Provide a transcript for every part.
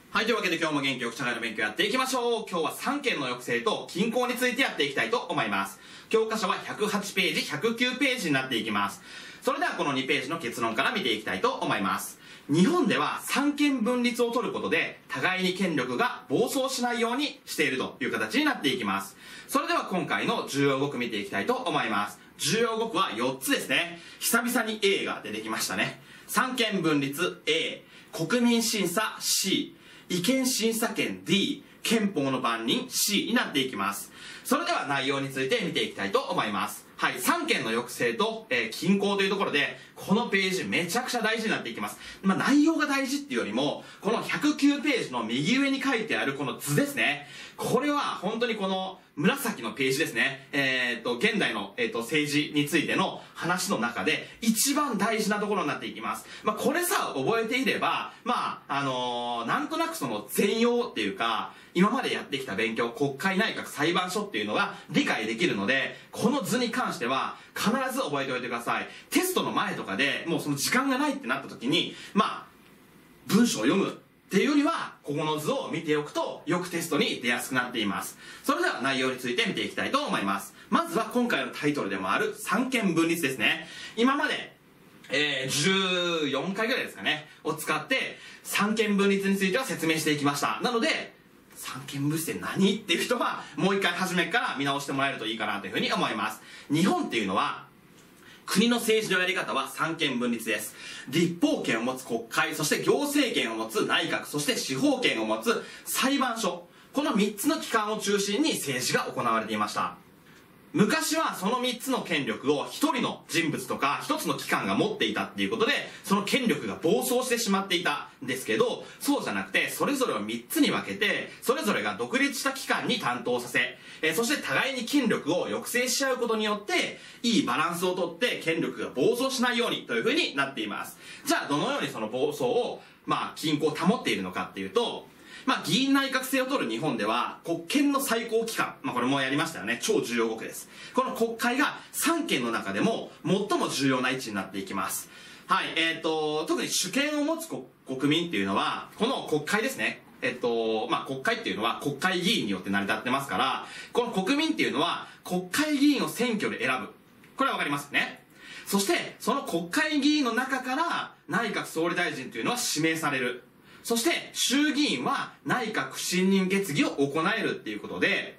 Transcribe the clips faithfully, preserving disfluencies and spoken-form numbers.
はい、というわけで今日も元気よく社会の勉強やっていきましょう。今日はさんけんの抑制と均衡についてやっていきたいと思います。教科書はひゃくはちページ、ひゃくきゅうページになっていきます。それではこのにページの結論から見ていきたいと思います。日本では三権分立を取ることで互いに権力が暴走しないようにしているという形になっていきます。それでは今回の重要語句見ていきたいと思います。重要語句はよっつですね。久々に A が出てきましたね。三権分立 A、国民審査 C、違憲審査権 D、憲法の番人 C になっていきます。それでは内容について見ていきたいと思います。はい、さんけんの抑制と、えー、均衡というところで、このページめちゃくちゃ大事になっていきます。まあ、内容が大事っていうよりも、このひゃくきゅうページの右上に書いてあるこの図ですね。これは本当にこの紫のページですね。えー、っと、現代の、えー、っと政治についての話の中で一番大事なところになっていきます。まあ、これさ、覚えていれば、まあ、あのー、なんとなくその全容っていうか、今までやってきた勉強、国会内閣裁判所っていうのが理解できるので、この図に関しては必ず覚えておいてください。テストの前とかでもうその時間がないってなった時に、まあ、文章を読むっていうよりは、ここの図を見ておくとよくテストに出やすくなっています。それでは内容について見ていきたいと思います。まずは今回のタイトルでもある三権分立ですね。今までえー、じゅうよんかいぐらいですかね、を使って三権分立については説明していきました。なので、三権分立って何っていう人はもう一回初めから見直してもらえるといいかなというふうに思います。日本っていうのは国の政治のやり方は三権分立です。立法権を持つ国会、そして行政権を持つ内閣、そして司法権を持つ裁判所、このみっつの機関を中心に政治が行われていました。昔はそのみっつの権力をひとりの人物とかひとつの機関が持っていたっていうことで、その権力が暴走してしまっていたんですけど、そうじゃなくてそれぞれをみっつに分けて、それぞれが独立した機関に担当させ、えー、そして互いに権力を抑制し合うことによっていいバランスをとって権力が暴走しないようにというふうになっています。じゃあどのようにその暴走をまあ均衡を保っているのかっていうと、まあ、議員内閣制を取る日本では国権の最高機関、まあ、これもやりましたよね。超重要語句です。この国会がさんけんの中でも最も重要な位置になっていきます。はい、えーと特に主権を持つ国民っていうのはこの国会ですね。えっとまあ、国会っていうのは国会議員によって成り立ってますから、この国民っていうのは国会議員を選挙で選ぶ、これはわかりますね。そしてその国会議員の中から内閣総理大臣というのは指名される。そして衆議院は内閣不信任決議を行えるっていうことで、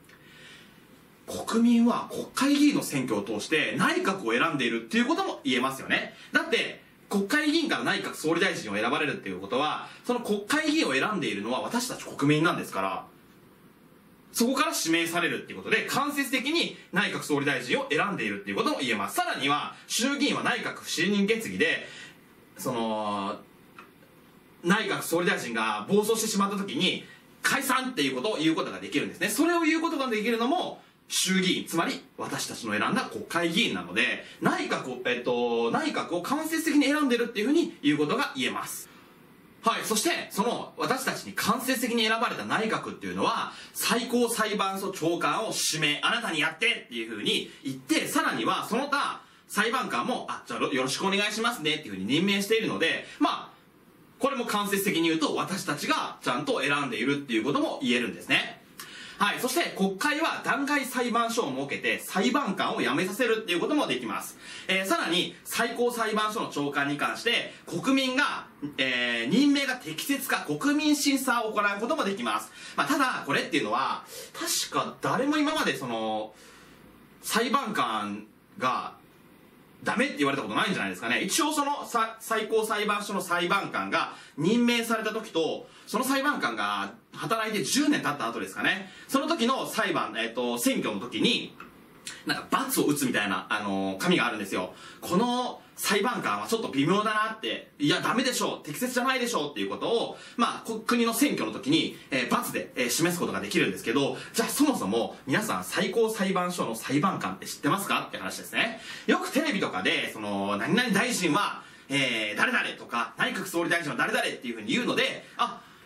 国民は国会議員の選挙を通して内閣を選んでいるっていうことも言えますよね。だって国会議員から内閣総理大臣を選ばれるっていうことは、その国会議員を選んでいるのは私たち国民なんですから、そこから指名されるっていうことで間接的に内閣総理大臣を選んでいるっていうことも言えます。さらには衆議院は内閣不信任決議で、その内閣総理大臣が暴走してしまった時に解散っていうことを言うことができるんですね。それを言うことができるのも衆議院、つまり私たちの選んだ国会議員なので、内閣を、えっと、内閣を間接的に選んでるっていうふうに言うことが言えます。はい、そしてその私たちに間接的に選ばれた内閣っていうのは最高裁判所長官を指名、あなたにやってっていうふうに言って、さらにはその他裁判官もあじゃあよろしくお願いしますねっていうふうに任命しているので、まあこれも間接的に言うと私たちがちゃんと選んでいるっていうことも言えるんですね。はい、そして国会は弾劾裁判所を設けて裁判官を辞めさせるっていうこともできます。えー、さらに最高裁判所の長官に関して国民が、えー、任命が適切か国民審査を行うこともできます。まあ、ただこれっていうのは確か誰も今までその裁判官がダメって言われたことないんじゃないですかね。一応その最高裁判所の裁判官が任命された時と、その裁判官が働いてじゅうねん経った後ですかね、その時の裁判、えっと、選挙の時になんか罰を打つみたいな、あのー、紙があるんですよ。この裁判官はちょっと微妙だなって、いやダメでしょう、適切じゃないでしょうっていうことを、まあ、国の選挙の時に、えー、罰で、えー、示すことができるんですけど、じゃあそもそも皆さん最高裁判所の裁判官って知ってますかって話ですね。よくテレビとかでその何々大臣は、えー、誰々とか内閣総理大臣は誰々っていうふうに言うので、あ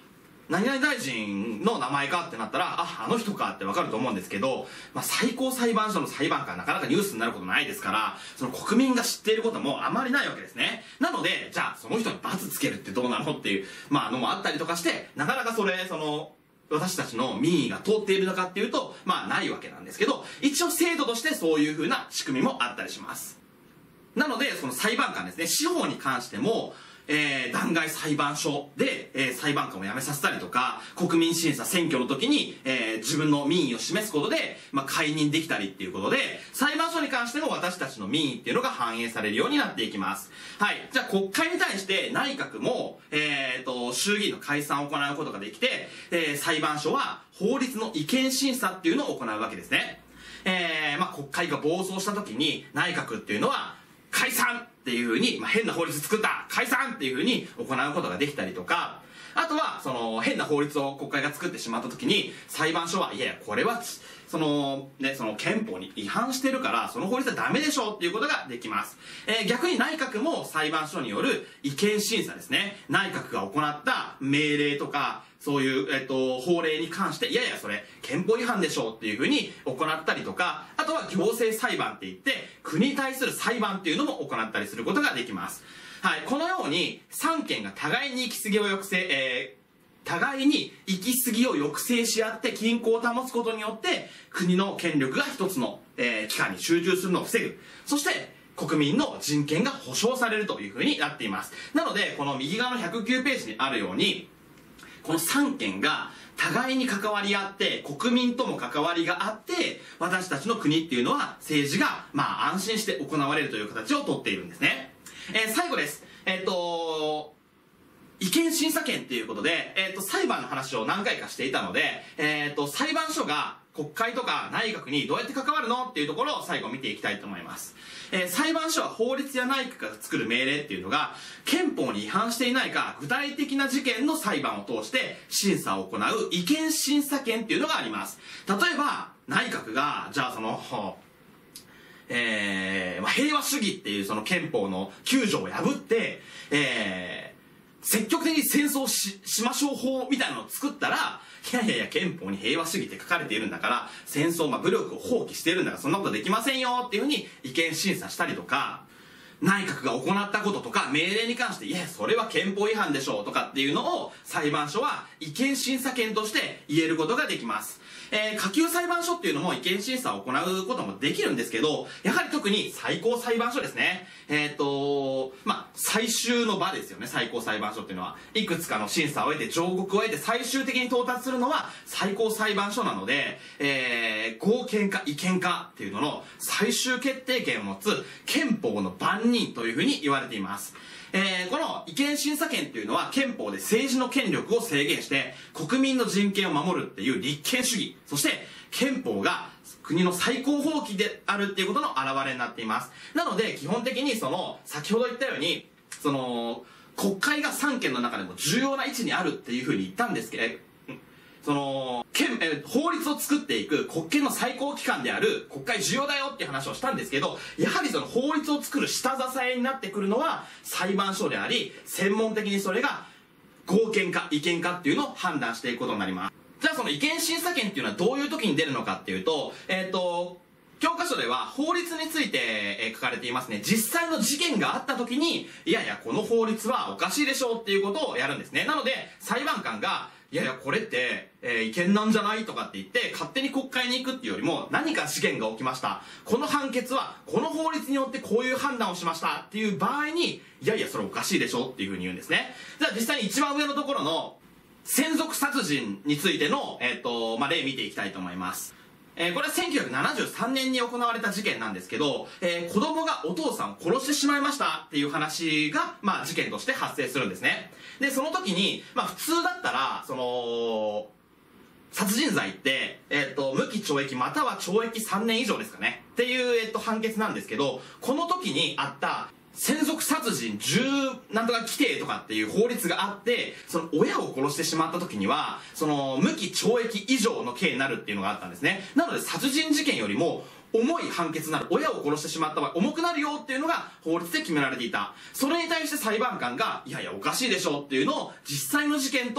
何々大臣の名前かってなったら、あ、あの人かってわかると思うんですけど、まあ、最高裁判所の裁判官はなかなかニュースになることないですから、その国民が知っていることもあまりないわけですね。なので、じゃあその人に罰つけるってどうなのっていう、まあ、のもあったりとかして、なかなかそれ、その、私たちの民意が通っているのかっていうと、まあ、ないわけなんですけど、一応制度としてそういう風な仕組みもあったりします。なので、その裁判官ですね、司法に関しても、えー、弾劾裁判所で、えー、裁判官を辞めさせたりとか、国民審査選挙の時に、えー、自分の民意を示すことで、まあ、解任できたりっていうことで、裁判所に関しても私たちの民意っていうのが反映されるようになっていきます。はい。じゃあ国会に対して内閣も、えーと、衆議院の解散を行うことができて、えー、裁判所は法律の違憲審査っていうのを行うわけですね。えー、まあ、国会が暴走した時に内閣っていうのは、解散っていう風に、まあ、変な法律作った解散っていう風に行うことができたりとか、あとはその変な法律を国会が作ってしまった時に裁判所はいやいやこれはそのねその憲法に違反してるからその法律はダメでしょうっていうことができます。えー、逆に内閣も裁判所による違憲審査ですね、内閣が行った命令とかそういう、えっと、法令に関して、いやいや、それ、憲法違反でしょうっていうふうに行ったりとか、あとは行政裁判って言って、国に対する裁判っていうのも行ったりすることができます。はい、このように、三権が互いに行き過ぎを抑制、えー、互いに行き過ぎを抑制し合って均衡を保つことによって、国の権力が一つの、えー、機関に集中するのを防ぐ。そして、国民の人権が保障されるというふうになっています。なので、この右側のひゃくきゅうページにあるように、このさん権が互いに関わり合って、国民とも関わりがあって、私たちの国っていうのは政治が、まあ安心して行われるという形をとっているんですね。えー、最後です。えっと、違憲審査権っていうことで、えっと、裁判の話を何回かしていたので、えっと、裁判所が国会とか内閣にどうやって関わるのっていうところを最後見ていきたいと思います。えー、裁判所は法律や内閣が作る命令っていうのが憲法に違反していないか具体的な事件の裁判を通して審査を行う違憲審査権っていうのがあります。例えば内閣がじゃあそのえーまあ、平和主義っていうその憲法のきゅう条を破って、えー、積極的に戦争 し, しましょう法みたいなのを作ったら、いやいやいや憲法に平和主義って書かれているんだから戦争、まあ、武力を放棄しているんだからそんなことできませんよっていうふうに違憲審査したりとか、内閣が行ったこととか命令に関していやそれは憲法違反でしょうとかっていうのを裁判所は違憲審査権として言えることができます。えー、下級裁判所っていうのも違憲審査を行うこともできるんですけど、やはり特に最高裁判所ですね。えっと、まあ、最終の場ですよね、最高裁判所っていうのは。いくつかの審査を得て、上告を得て、最終的に到達するのは最高裁判所なので、えー、合憲か違憲かっていうのの最終決定権を持つ憲法の番人というふうに言われています。えー、この違憲審査権というのは憲法で政治の権力を制限して国民の人権を守るっていう立憲主義、そして憲法が国の最高法規であるっていうことの表れになっています。なので基本的にその先ほど言ったようにその国会が三権の中でも重要な位置にあるっていうふうに言ったんですけど、その憲え法律を作っていく国権の最高機関である国会重要だよっていう話をしたんですけど、やはりその法律を作る下支えになってくるのは裁判所であり、専門的にそれが合憲か違憲かっていうのを判断していくことになります。じゃあその違憲審査権っていうのはどういう時に出るのかっていうと、えっと教科書では法律について書かれていますね。実際の事件があった時にいやいやこの法律はおかしいでしょうっていうことをやるんですね。なので裁判官がいやいやこれって、えー、違憲なんじゃないとかって言って勝手に国会に行くっていうよりも、何か事件が起きました、この判決はこの法律によってこういう判断をしましたっていう場合に、いやいやそれおかしいでしょっていうふうに言うんですね。じゃあ実際に一番上のところの専属殺人についての、えーとまあ、例見ていきたいと思います。えー、これはせんきゅうひゃくななじゅうさんねんに行われた事件なんですけど、えー、子供がお父さんを殺してしまいましたっていう話が、まあ、事件として発生するんですね。でその時に、まあ、普通だったらその殺人罪って、えー、と無期懲役または懲役さんねん以上ですかねっていう、えー、と判決なんですけど、この時にあった専属殺人じゅうなんとか規定とかっていう法律があって、その親を殺してしまった時にはその無期懲役以上の刑になるっていうのがあったんですね。なので殺人事件よりも重い判決になる、親を殺してしまった場合重くなるよっていうのが法律で決められていた。それに対して裁判官がいやいやおかしいでしょっていうのを実際の事件と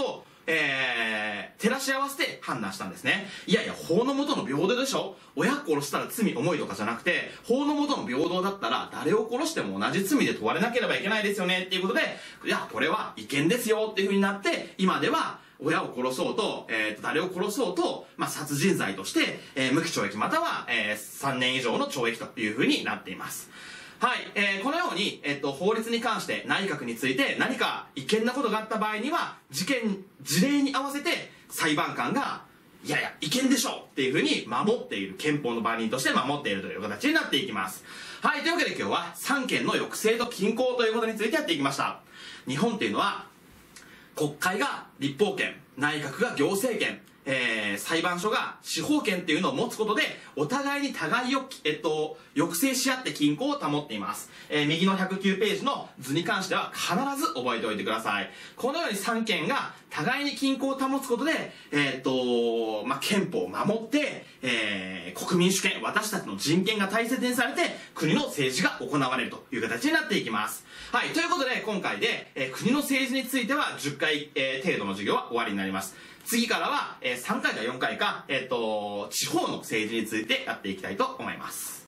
えー、照らし合わせて判断したんですね。いやいや、法の下の平等でしょ。親殺したら罪重いとかじゃなくて、法の下の平等だったら誰を殺しても同じ罪で問われなければいけないですよねっていうことで、いや、これは違憲ですよっていう風になって、今では親を殺そうと、えー、と誰を殺そうと、まあ、殺人罪として、えー、無期懲役または、えー、さんねん以上の懲役という風になっています。はい、えー、このように、えっと、法律に関して内閣について何か違憲なことがあった場合には、事件、事例に合わせて裁判官が、いやいや、違憲でしょっていうふうに守っている、憲法の番人として守っているという形になっていきます。はい、というわけで今日はさんけんの抑制と均衡ということについてやっていきました。日本っていうのは、国会が立法権、内閣が行政権、えー、裁判所が司法権っていうのを持つことで、お互いに互いを、えっと、抑制し合って均衡を保っています。えー、右のひゃくきゅうページの図に関しては必ず覚えておいてください。このようにさんけんが互いに均衡を保つことで、えー、っと、まあ、憲法を守って、えー、国民主権、私たちの人権が大切にされて、国の政治が行われるという形になっていきます。はい、ということで今回で、えー、国の政治についてはじゅっかい、えー、程度の授業は終わりになります。次からは、えー、さんかいかよんかいか、えっと、地方の政治についてやっていきたいと思います。